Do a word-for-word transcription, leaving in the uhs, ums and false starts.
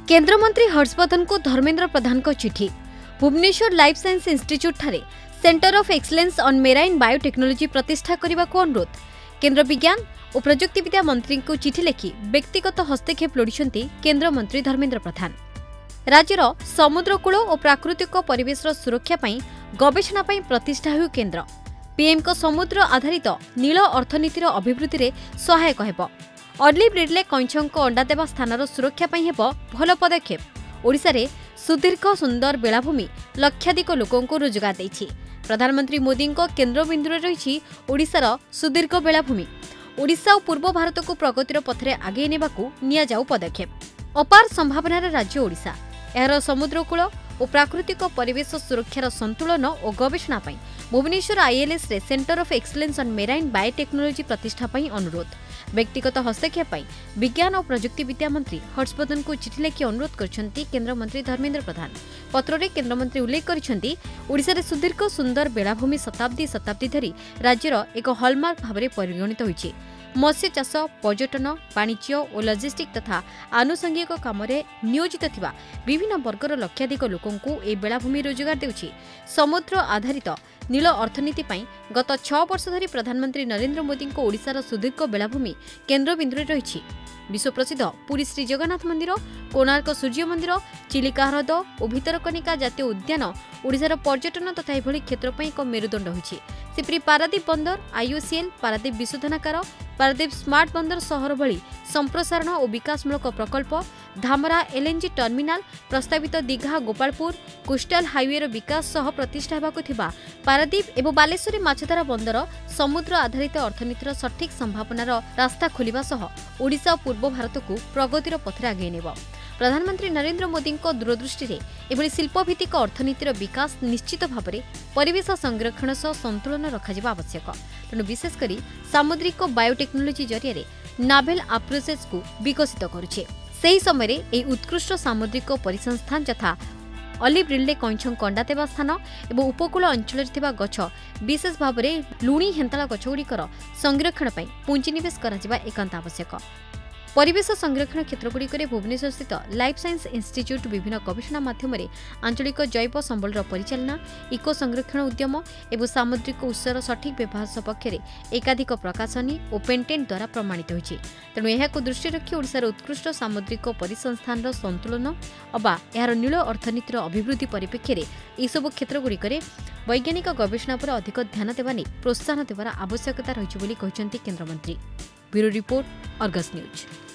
केन्द्रमंत्री हर्षवर्धन को धर्मेन्द्र प्रधान को चिठी। भुवनेश्वर लाइफ साइंस इंस्टीट्यूट ठारे centre of excellence on marine biotechnology प्रतिष्ठा करने को अनुरोध। केन्द्र विज्ञान और प्रजुक्तिविद्या मंत्री को चिठी लिखि व्यक्तिगत हस्तक्षेप लोड़िछन्ति केन्द्रमंत्री धर्मेन्द्र प्रधान। राज्यर समुद्रकूल और प्राकृतिक परिवेश सुरक्षा पई गवेषणा पई प्रतिष्ठा हो केन्द्र। पीएम को समुद्र आधारित नील अर्थनीतिर अभिवृद्धि रे सहायक हेब। ऑलिव रिडले कंचों को अंडा देवा स्थानर सुरक्षा पई हेब भल पदक्षेप। ओडिशा रे सुदीर्घ सुंदर बेलाभूमि लक्षाधिक लोकों को रोजगार देछि। प्रधानमंत्री मोदी को केन्द्र बिंदु रे रहिछि ओडिशार सुदीर्घ बेलाभूमि। ओडिशा और पूर्व भारत को प्रगतिर पथरे आगे नेबाकू निया जाऊ पदक्षेप। अपार संभावनार राज्य ओडिशा एहार समुद्रकूल और प्राकृतिक परिवेश सुरक्षार संतुलन और गवेषणा पई भुवनेश्वर आईएलएस रे centre of excellence on marine biotechnology प्रतिष्ठा पई अनुरोध। व्यक्तिगत हस्तक्षेप पई विज्ञान और प्रजुक्तिविद्या मंत्री हर्षवर्धन को चिठी लिखि अनुरोध करछन्ति केन्द्र मंत्री धर्मेन्द्र प्रधान। पत्र रे केन्द्र मंत्री उल्लेख करछन्ति ओडिशा रे सुदीर्घ सुंदर बेलाभूमि शताब्दी शताब्दी धरी राज्यर एक हॉलमार्क भाबरे परिगणित होइछि। मत्स्य चाष, पर्यटन, वाणिज्य और लजिस्टिक तथा आनुषंगिक काम नियोजित थिबा विभिन्न वर्गर लक्षाधिक लोकों को ए बेलाभूमि रोजगार देउछि। समुद्र आधारित नील अर्थनीति पई गत छह वर्ष धरी प्रधानमंत्री नरेंद्र मोदी को ओडिशार सुदीर्घ बेलाभूमि केन्द्र बिंदु रही। विश्व प्रसिद्ध पुरी श्री जगन्नाथ मंदिर, कोणार्क सूर्य मंदिर, चिलिका ह्रद और भितरकनिका जातीय उद्यान ओडिशार पर्यटन तथा एभली क्षेत्र पई एक मेरुदंड होइछि। सेपरि पारादीप बंदर, आईओसीएल, पारादीप विशोधनागार, पारादीप स्मार्ट बंदर सहर भली संप्रसारण और विकासमूलक प्रकल्प, धामरा एलएनजी टर्मिनाल, प्रस्तावित दीघा गोपालपुर कोस्टाल हाईवे विकास सह प्रतिष्ठा हेबाकु थिबा पारादीप एवं बालेश्वरी माछधरा बंदर समुद्र आधारित अर्थनीतिर सठिक संभावनार रास्ता खोलिबा सह ओडिशा और पूर्व भारत को प्रगतिर पथरे आगे नेब। प्रधानमंत्री नरेंद्र मोदी दूरदृष्टि एभली शिल्पभित्तिक अर्थनीतिर विकास निश्चित भाव में परिवेश संरक्षण सह संतुलन रखा आवश्यक। तेणु विशेषकर सामुद्रिक बायोटेक्नोलॉजी जरिए नाभेल अप्रोचेस को विकसित करुछे। सही समय यह उत्कृष्ट सामुद्रिक परिसंस्थान यथा ऑलिव रिडले कंचों अंडा देवा स्थान और उपकूल अंचल गछ विशेष भाव में लुणी हेंताला गछगुड़िकर संरक्षण पर पुंजीनिवेश करा एकांत आवश्यक। परिवेश संरक्षण क्षेत्रगुड़िक भुवनेश्वर स्थित लाइफ साइंस इंस्टीट्यूट विभिन्न गवेषणा माध्यम आंचलिक जैव संबलर परिचालना, इको संरक्षण उद्यम और सामुद्रिक उत्सर सठिक व्यवहार सपक्ष एकाधिक प्रकाशनी और पेटेंट द्वारा प्रमाणित होइछि। तेणु एहाको दृष्टि रखी ओडिशार उत्कृष्ट सामुद्रिक परिसंस्थान संतुलन अबा एहार नील अर्थनीतिर अभिवृद्धि परिप्रेक्षी एसबू क्षेत्रगुड़िक वैज्ञानिक गवेषणा पर अधिक ध्यान देवा नहीं प्रोत्साहन देवार आवश्यकता रही केन्द्रमंत्री। Bureau report, Argus news.